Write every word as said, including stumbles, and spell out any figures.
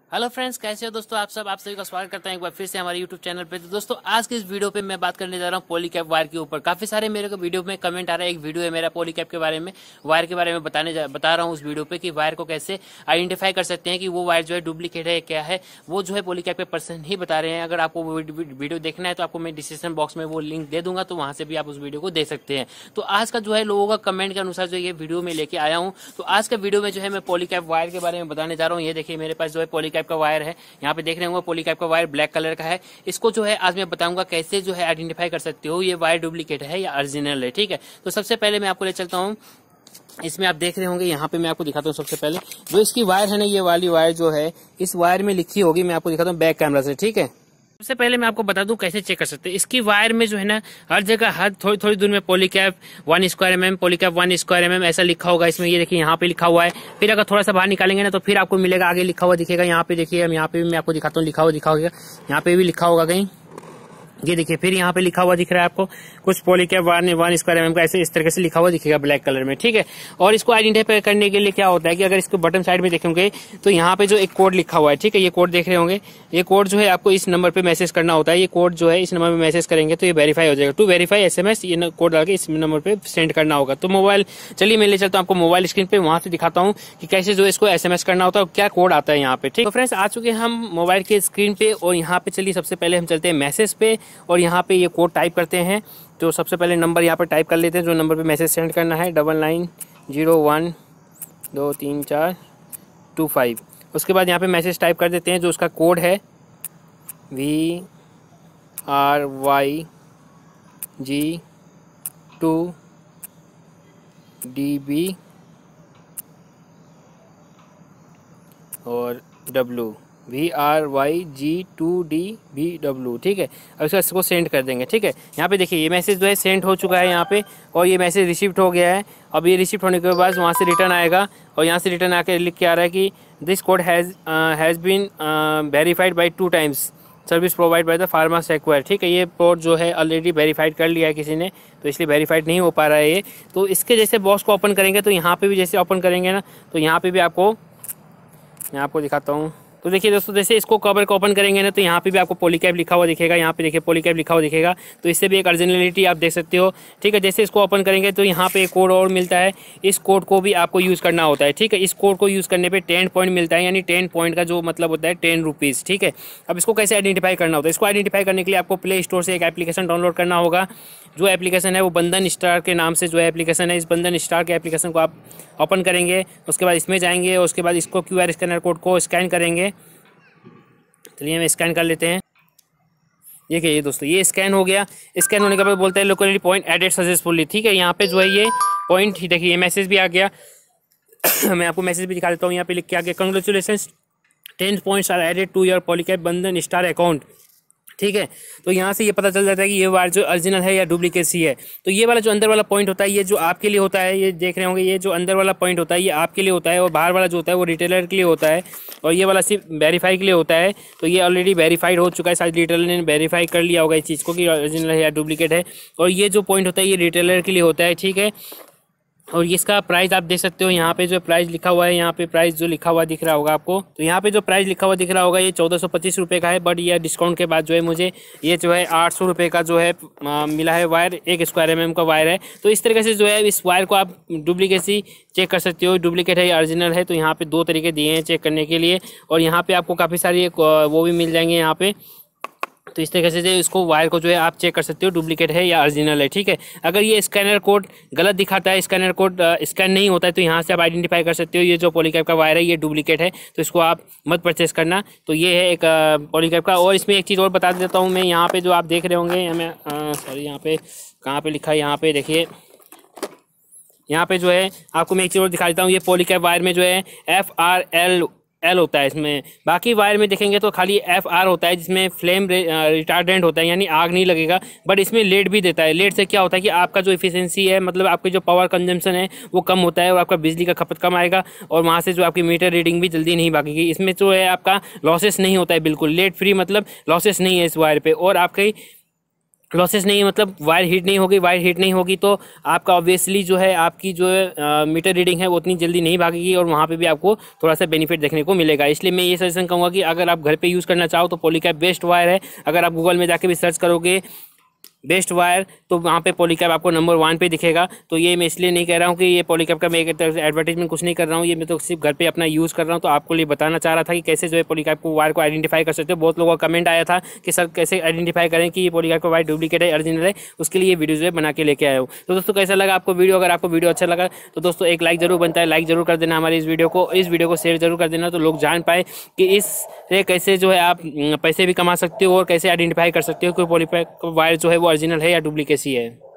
Hello friends, कैसे हो दोस्तों आप सब आप सभी का स्वागत करता हूं एक बार फिर से हमारे यूट्यूब चैनल पे। तो दोस्तों आज की इस वीडियो पे मैं बात करने जा रहा हूं पॉलीकैप वायर के ऊपर। काफी सारे मेरे को वीडियो में कमेंट आ रहा है, एक वीडियो है मेरा पॉलीकैप के बारे में, वायर के बारे में बताने बता रहा हूं उस वीडियो पे कि वायर को कैसे आइडेंटिफाई कर सकते हैं कि वो वायर जो है डुप्लीकेट है क्या है। वो जो है पॉलीकैप के पर्सन ही बता रहे हैं। अगर आपको वीडियो देखना है तो आपको मैं डिस्क्रिप्शन बॉक्स में वो लिंक दे दूंगा, तो वहां से भी आप उस वीडियो को देख सकते हैं। तो आज का जो है लोगों का कमेंट के अनुसार जो ये वीडियो में लेके आया हूँ। तो आज का वीडियो में जो है मैं पॉलीकैप वायर के बारे में बताने जा रहा हूँ। ये देखिए मेरे पास जो है पॉलीकैप का वायर है, यहाँ पे देख रहे होंगे पॉलीकैप का वायर ब्लैक कलर का है। इसको जो है आज मैं बताऊंगा कैसे जो है आइडेंटिफाई कर सकते हो ये वायर डुप्लीकेट है या ओरिजिनल है। ठीक है, तो सबसे पहले मैं आपको ले चलता हूँ। इसमें आप देख रहे होंगे, यहाँ पे मैं आपको दिखाता हूँ। सबसे पहले जो इसकी वायर है ना, ये वाली वायर जो है इस वायर में लिखी होगी, मैं आपको दिखाता हूँ बैक कैमरा से। ठीक है, सबसे पहले मैं आपको बता दूं कैसे चेक कर सकते हैं। इसकी वायर में जो है ना हर जगह हर थोड़ी थोड़ी दूर में Polycab one square m m Polycab one square m m ऐसा लिखा होगा इसमें। ये देखिए यहाँ पे लिखा हुआ है। फिर अगर थोड़ा सा बाहर निकालेंगे ना तो फिर आपको मिलेगा, आगे लिखा हुआ दिखेगा। यहाँ पे देखिए, हम यहाँ पे भी मैं आपको दिखाता हूँ, लिखा हुआ दिखा होगा, यहाँ पे भी लिखा होगा कहीं। ये देखिए फिर यहाँ पे लिखा हुआ दिख रहा है आपको कुछ Polycab one one square m m का ऐसे इस तरह से लिखा हुआ दिखेगा ब्लैक कलर में। ठीक है, और इसको आइडेंटिफाई करने के लिए क्या होता है कि अगर इसको बटन साइड में देखेंगे तो यहाँ पे जो एक कोड लिखा हुआ है, ठीक है, ये कोड देख रहे होंगे। ये कोड जो है आपको इस नंबर पे मैसेज करना होता है। ये कोड जो है इस नंबर पे मैसेज करेंगे तो ये वेरीफाई हो जाएगा। टू वेरीफाई एसएमएस ये कोड डाल के इस नंबर पे सेंड करना होगा। तो मोबाइल, चलिए मैं ले चलता हूँ आपको मोबाइल स्क्रीन पे, वहां से दिखाता हूँ कि कैसे जो इसको एसएमएस करना होता है और क्या कोड आता है यहाँ पे। ठीक, तो फ्रेंड्स आ चुके हैं हम मोबाइल के स्क्रीन पे और यहाँ पे चलिए सबसे पहले हम चलते हैं मैसेज पे और यहाँ पे कोड टाइप करते हैं। तो सबसे पहले नंबर यहाँ पर टाइप कर लेते हैं जो नंबर पे मैसेज सेंड करना है, डबल नाइन जीरो वन दो तीन चार टू फाइव। उसके बाद यहाँ पे मैसेज टाइप कर देते हैं जो उसका कोड है, V R Y G two D B और W, V R Y G two D B W. ठीक है, अब इसको इसको सेंड कर देंगे। ठीक है, यहाँ पे देखिए ये मैसेज जो है सेंड हो चुका है यहाँ पे, और ये मैसेज रिसीव्ड हो गया है। अब ये रिसीव्ड होने के बाद वहाँ से रिटर्न आएगा और यहाँ से रिटर्न आके लिख के आ रहा है कि this code has has been verified by two times, service provide by the Pharmasecure. ठीक है, ये कोड जो है ऑलरेडी वेरीफाइड कर लिया है किसी ने, तो इसलिए वेरीफाइड नहीं हो पा रहा है ये। तो इसके जैसे बॉक्स को ओपन करेंगे तो यहाँ पे भी जैसे ओपन करेंगे ना तो यहाँ पे भी आपको, मैं आपको दिखाता हूँ। तो देखिए दोस्तों, जैसे इसको कवर को ओपन करेंगे ना तो यहाँ पे भी आपको पॉलीकैप लिखा हुआ दिखेगा। यहाँ पे देखिए पॉलीकैप लिखा हुआ दिखेगा, तो इससे भी एक ओरिजिनलिटी आप देख सकते हो। ठीक है, जैसे इसको ओपन करेंगे तो यहाँ पे एक कोड और मिलता है। इस कोड को भी आपको यूज़ करना होता है। ठीक है, इस कोड को यूज़ करने पे टेन पॉइंट मिलता है, यानी टेन पॉइंट का जो मतलब होता है टेन रुपीज़। ठीक है, अब इसको कैसे आइडेंटिफाई करना होता है? इसको आइडेंटिफाई करने के लिए आपको प्ले स्टोर से एक एप्लीकेशन डाउनलोड करना होगा। जो एप्लीकेशन है वो बंधन स्टार के नाम से जो एप्लीकेशन है, इस बंधन स्टार के एप्लीकेशन को आप ओपन करेंगे। उसके बाद इसमें जाएंगे और उसके बाद इसको क्यू आर स्कैनर कोड को स्कैन करेंगे। चलिए हम स्कैन कर लेते हैं। ये क्या, ये दोस्तों ये स्कैन हो गया। स्कैन होने के बाद बोलता है लोकेलिटी पॉइंट एडेड सक्सेसफुली। ठीक है, यहाँ पे जो है ये पॉइंट, देखिए ये मैसेज भी आ गया। मैं आपको मैसेज भी दिखा देता हूँ। यहाँ पे लिख के आ गया, congratulations, ten points are added to your Polycab Bandhan star account. ठीक है, तो यहाँ से ये पता चल जाता है कि ये वायर जो ओरिजिनल है या डुप्लीकेसी है। तो ये वाला जो अंदर वाला पॉइंट होता है ये जो आपके लिए होता है, ये देख रहे होंगे, ये जो अंदर वाला पॉइंट होता है ये आपके लिए होता है, और बाहर वाला जो होता है वो रिटेलर के लिए होता है, और ये वाला सिर्फ वेरीफाई के लिए होता है। तो ये ऑलरेडी वेरीफाइड हो चुका है, शायद रिटेलर ने वेरीफाई कर लिया होगा इस चीज़ को कि ओरिजिनल है या डुप्लीकेट है। और ये जो पॉइंट होता है ये रिटेलर के लिए होता है। ठीक है, और इसका प्राइस आप देख सकते हो, यहाँ पे जो प्राइस लिखा हुआ है, यहाँ पे प्राइस जो लिखा हुआ दिख रहा होगा आपको, तो यहाँ पे जो प्राइस लिखा हुआ दिख रहा होगा ये चौदह सौ पच्चीस रुपये का है। बट ये डिस्काउंट के बाद जो है मुझे ये जो है आठ सौ रुपये का जो है आ, मिला है वायर, एक स्क्वायर एम एम का वायर है। तो इस तरीके से जो है इस वायर को आप डुप्लीकेसी चेक कर सकते हो, डुप्लीकेट है या ओरिजिनल है। तो यहाँ पे दो तरीके दिए हैं चेक करने के लिए, और यहाँ पे आपको काफ़ी सारी वो भी मिल जाएंगे यहाँ पे। तो इस तरीके से इसको वायर को जो है आप चेक कर सकते हो डुप्लीकेट है या ओरिजिनल है। ठीक है, अगर ये स्कैनर कोड गलत दिखाता है, स्कैनर कोड स्कैन नहीं होता है, तो यहाँ से आप आइडेंटिफाई कर सकते हो ये जो पॉलीकैप का वायर है ये डुप्लीकेट है, तो इसको आप मत परचेस करना। तो ये है एक पॉलीकैप का। और इसमें एक चीज़ और बता देता हूँ मैं, यहाँ पे जो आप देख रहे होंगे, हमें सॉरी यहाँ पे कहाँ पे लिखा है, यहाँ पे देखिए, यहाँ पे जो है आपको मैं एक चीज़ और दिखा देता हूँ। ये पॉलीकैप वायर में जो है एफ आर एल एल होता है इसमें। बाकी वायर में देखेंगे तो खाली एफ आर होता है, जिसमें फ्लेम रिटार्डेंट होता है, यानी आग नहीं लगेगा। बट इसमें लेड भी देता है। लेड से क्या होता है कि आपका जो इफिशियंसी है, मतलब आपकी जो पावर कंजम्पशन है वो कम होता है और आपका बिजली का खपत कम आएगा, और वहाँ से जो आपकी मीटर रीडिंग भी जल्दी नहीं भागेगी। इसमें जो है आपका लॉसेस नहीं होता है, बिल्कुल लेड फ्री, मतलब लॉसेस नहीं है इस वायर पर। और आपकी लॉसेस नहीं, मतलब वायर हीट नहीं होगी। वायर हीट नहीं होगी तो आपका ऑब्वियसली जो है आपकी जो है मीटर रीडिंग है वो उतनी जल्दी नहीं भागेगी और वहाँ पे भी आपको थोड़ा सा बेनिफिट देखने को मिलेगा। इसलिए मैं ये सजेशन कहूँगा कि अगर आप घर पे यूज़ करना चाहो तो पॉलीकैब बेस्ट वायर है। अगर आप गूगल में जाके भी सर्च करोगे बेस्ट वायर तो वहाँ पे पॉलीकैब आपको नंबर वन पे दिखेगा। तो ये मैं इसलिए नहीं कह रहा हूँ कि ये पॉलीकैब का मैं एक तरफ से एडवर्टाइजमेंट कुछ नहीं कर रहा हूँ, ये मैं तो सिर्फ घर पे अपना यूज़ कर रहा हूँ। तो आपको लिए बताना चाह रहा था कि कैसे जो है पॉलीकैब को वायर को आइडेंटिफाई कर सकते हो। बहुत लोगों का कमेंट आया था कि सर कैसे आइडेंटिफाई करें कि ये पॉलीकैब का वायर डुप्लीकेट है ओरिजिनल है, उसके लिए वीडियो जो है बना के लेके आया हूँ। तो दोस्तों कैसा लगा आपको वीडियो? अगर आपको वीडियो अच्छा लगा तो दोस्तों एक लाइक जरूर बनता है, लाइक जरूर कर देना हमारे इस वीडियो को, इस वीडियो को शेयर जरूर कर देना तो लोग जान पाए कि इससे कैसे जो है आप पैसे भी कमा सकते हो और कैसे आइडेंटिफाई कर सकते हो कि पॉलीकैब वायर जो है वो ओरिजिनल है या डुप्लीकेट कैसी है।